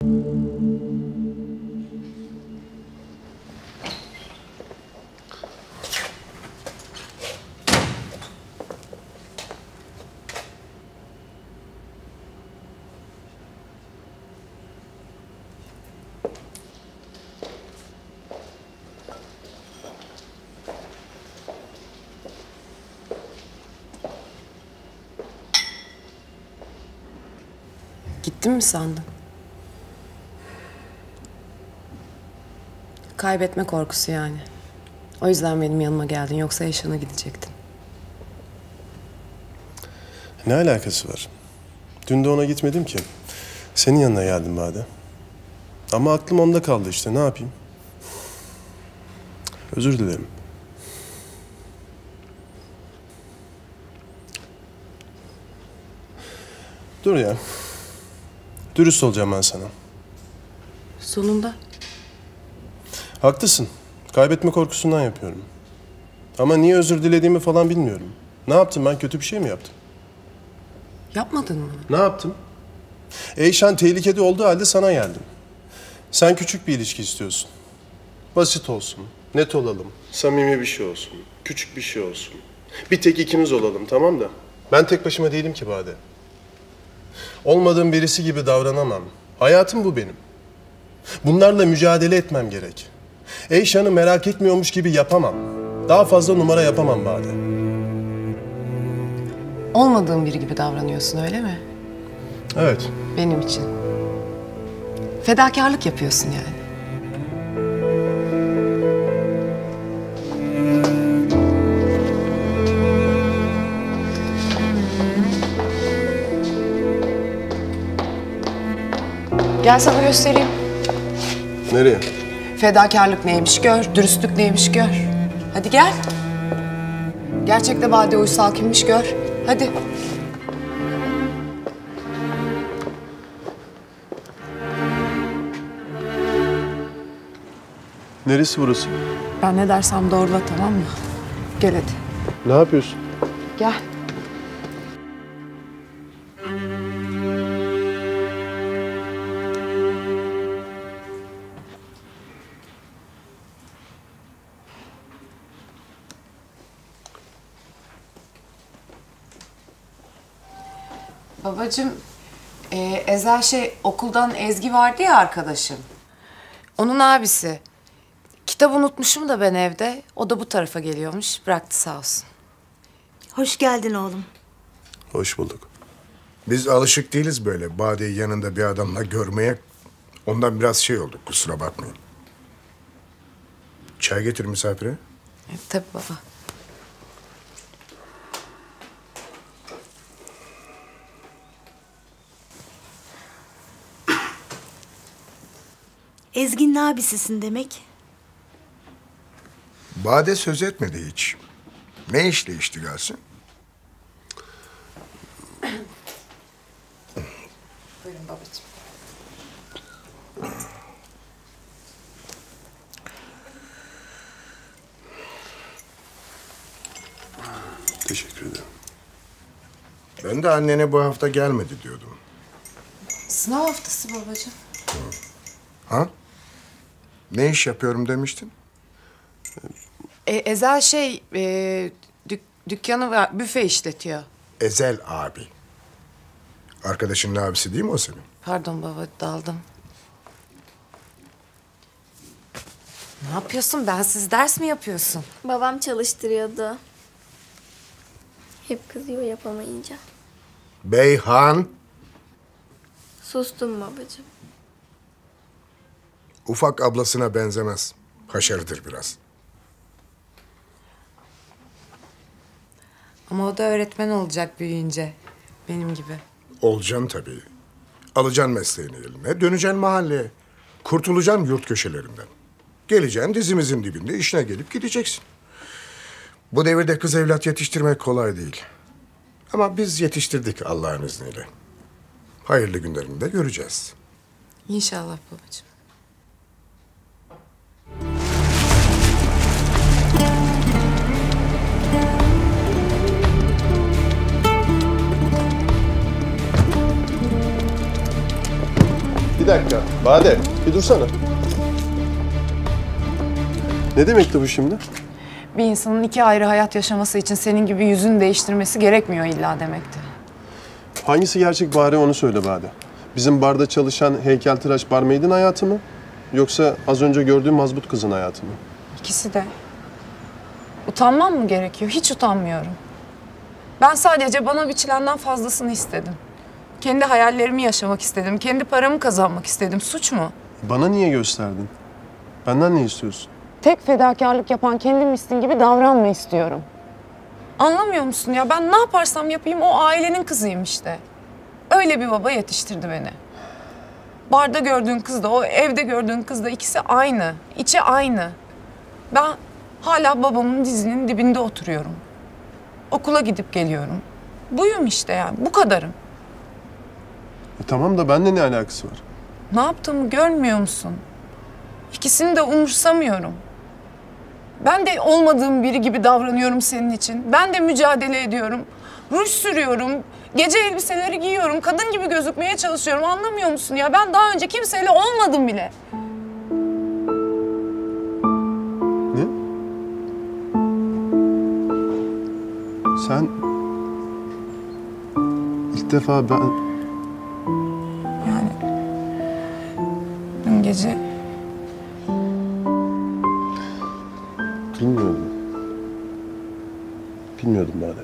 Gittin mi sandın? Kaybetme korkusu yani. O yüzden benim yanıma geldin. Yoksa Eşan'a gidecektin. Ne alakası var? Dün de ona gitmedim ki. Senin yanına geldim Bade. Ama aklım onda kaldı işte. Ne yapayım? Özür dilerim. Dur ya. Dürüst olacağım ben sana. Sonunda. Haklısın. Kaybetme korkusundan yapıyorum. Ama niye özür dilediğimi falan bilmiyorum. Ne yaptım ben? Kötü bir şey mi yaptım? Yapmadın mı? Ne yaptım? Eyşan tehlikede olduğu halde sana geldim. Sen küçük bir ilişki istiyorsun. Basit olsun, net olalım, samimi bir şey olsun, küçük bir şey olsun. Bir tek ikimiz olalım, tamam da. Ben tek başıma değilim ki Bade. Olmadığım birisi gibi davranamam. Hayatım bu benim. Bunlarla mücadele etmem gerek. Eyşan'ı merak etmiyormuş gibi yapamam. Daha fazla numara yapamam Bade. Olmadığın biri gibi davranıyorsun öyle mi? Evet. Benim için. Fedakarlık yapıyorsun yani. Gel sana göstereyim. Nereye? Fedakarlık neymiş gör, dürüstlük neymiş gör. Hadi gel. Gerçekte Bade Uysal kimmiş gör. Hadi. Neresi burası? Ben ne dersem doğrula, tamam mı? Gel hadi. Ne yapıyorsun? Gel. Babacığım, Ezel okuldan Ezgi vardı ya arkadaşım. Onun abisi. Kitap unutmuşum da ben evde. O da bu tarafa geliyormuş. Bıraktı sağ olsun. Hoş geldin oğlum. Hoş bulduk. Biz alışık değiliz böyle Bade'yi yanında bir adamla görmeye. Ondan biraz şey olduk, kusura bakmayın. Çay getir misafire. Tabii baba. Ezgi'nin abisisin demek. Bade söz etmedi hiç. Ne işle iştigalsin? Buyurun babacığım. Teşekkür ederim. Ben de annene bu hafta gelmedi diyordum. Sınav haftası babacığım. Ha? Ne iş yapıyorum demiştin? Ezel dükkanı var, büfe işletiyor. Ezel abi. Arkadaşının abisi değil mi o senin? Pardon baba, daldım. Ne yapıyorsun? Bensiz ders mi yapıyorsun? Babam çalıştırıyordu. Hep kızıyor yapamayınca. Beyhan. Sustum babacığım. Ufak ablasına benzemez. Haşarıdır biraz. Ama o da öğretmen olacak büyüyünce. Benim gibi. Olacaksın tabii. Alacaksın mesleğini eline, döneceksin mahalleye. Kurtulacaksın yurt köşelerinden. Geleceksin dizimizin dibinde işine gelip gideceksin. Bu devirde kız evlat yetiştirmek kolay değil. Ama biz yetiştirdik Allah'ın izniyle. Hayırlı günlerini de göreceğiz. İnşallah babacığım. 2 dakika. Bade, bir dursana. Ne demekti bu şimdi? Bir insanın 2 ayrı hayat yaşaması için senin gibi yüzünü değiştirmesi gerekmiyor illa demekti. Hangisi gerçek bari onu söyle Bade. Bizim barda çalışan heykeltıraş barmaid'in hayatı mı? Yoksa az önce gördüğüm mazbut kızın hayatı mı? İkisi de. Utanmam mı gerekiyor? Hiç utanmıyorum. Ben sadece bana biçilenden fazlasını istedim. Kendi hayallerimi yaşamak istedim. Kendi paramı kazanmak istedim. Suç mu? Bana niye gösterdin? Benden ne istiyorsun? Tek fedakarlık yapan kendimmişsin gibi davranma istiyorum. Anlamıyor musun ya? Ben ne yaparsam yapayım o ailenin kızıyım işte. Öyle bir baba yetiştirdi beni. Barda gördüğün kız da o evde gördüğün kız da ikisi aynı. İçi aynı. Ben hala babamın dizinin dibinde oturuyorum. Okula gidip geliyorum. Buyum işte yani. Bu kadarım. Tamam da benimle ne alakası var? Ne yaptığımı görmüyor musun? İkisini de umursamıyorum. Ben de olmadığım biri gibi davranıyorum senin için. Ben de mücadele ediyorum. Ruj sürüyorum. Gece elbiseleri giyiyorum. Kadın gibi gözükmeye çalışıyorum. Anlamıyor musun ya? Ben daha önce kimseyle olmadım bile. Ne? Sen... ilk defa ben... Yani... Dün gece... Bilmiyordum. Bilmiyordum Bade.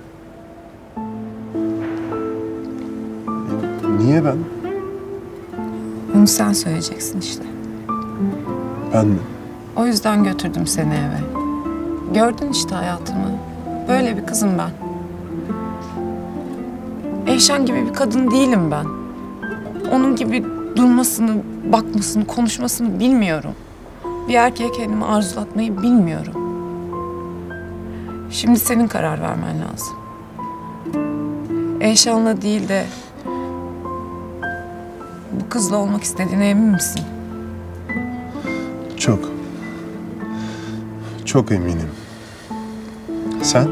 Niye ben? Bunu sen söyleyeceksin işte. Ben mi? O yüzden götürdüm seni eve. Gördün işte hayatımı. Böyle bir kızım ben. Eyşan gibi bir kadın değilim ben. Onun gibi durmasını, bakmasını, konuşmasını bilmiyorum. Bir erkeğe kendimi arzulatmayı bilmiyorum. Şimdi senin karar vermen lazım. Eyşan'la değil de bu kızla olmak istediğine emin misin? Çok. Çok eminim. Sen?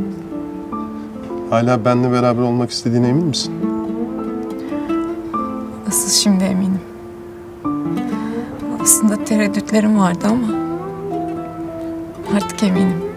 Hala benimle beraber olmak istediğine emin misin? Asıl şimdi eminim. Aslında tereddütlerim vardı ama artık eminim.